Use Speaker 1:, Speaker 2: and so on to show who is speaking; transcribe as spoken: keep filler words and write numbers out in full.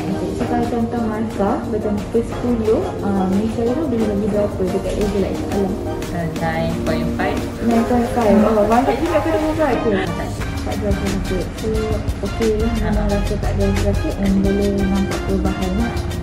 Speaker 1: Okay, so kalau contoh masa macam per sepuluh, uh, Misal tu boleh bagi berapa dekat level like Shah Alam?
Speaker 2: nine point five.
Speaker 1: nine point five. Oh, banyak juga kena buat tu. Tak ada apa-apa. So, okey lah. Memang rasa tak ada sakit dan boleh nampak perubahan lah.